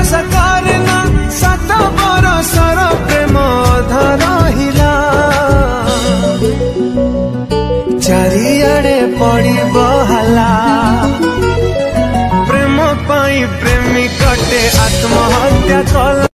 सकार ना 7 बरसर प्रेम धरहिला चारिआडे पड़िब हाला प्रेम पाई प्रेमी कटे आत्महत्या कला।